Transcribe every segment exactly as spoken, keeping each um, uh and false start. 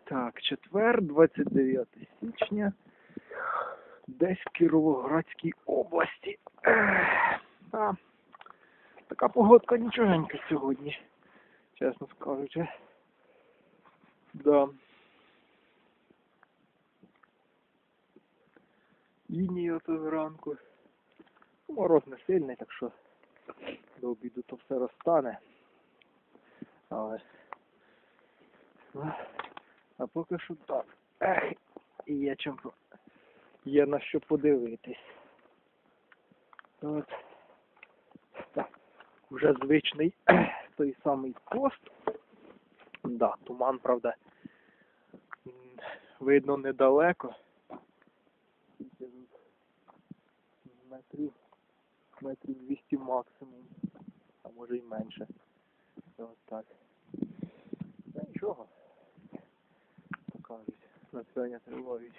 Так, четвер, двадцять дев'яте січня, десь в Кіровоградській області. Ех, а, така погодка нічогенька сьогодні, чесно скажучи. Да. Іній ото зранку. Мороз не сильний, так що до обіду то все розтане. Але... А поки що так. Ех, і є чим, є на що подивитись. От. Так, вже звичний той самий пост. Да, туман, правда, видно недалеко. Метрів, метрів двісті максимум, а може й менше. Ось так. Та нічого. Покажуть. Навчання тривають.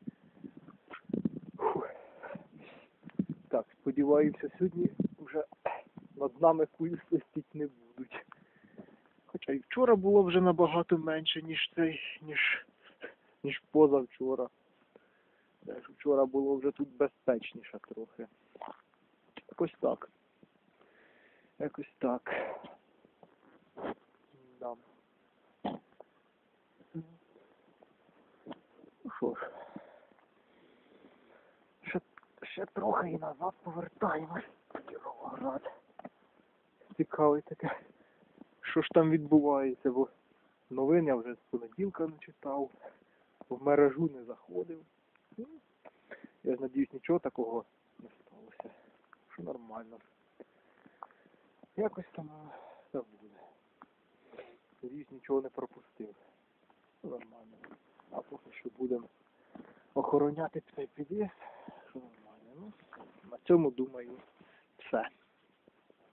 Фух. Так, сподіваюся, сьогодні вже над нами кулі свистіть не будуть. Хоча і вчора було вже набагато менше, ніж цей, ніж, ніж позавчора. Теж вчора було вже тут безпечніше трохи. Якось так. Якось так. Да. Ну що ж. Ще, ще трохи і назад повертаємось в Кіровоград. Цікаве таке. Що ж там відбувається, бо новин я вже з понеділка не читав, в мережу не заходив. Я ж надіюсь, нічого такого не сталося. Що нормально. Якось там так буде. Надіюсь, нічого не пропустив. Нормально. А поки що будемо охороняти цей під'їзд. Що нормально. Ну, на цьому, думаю, все.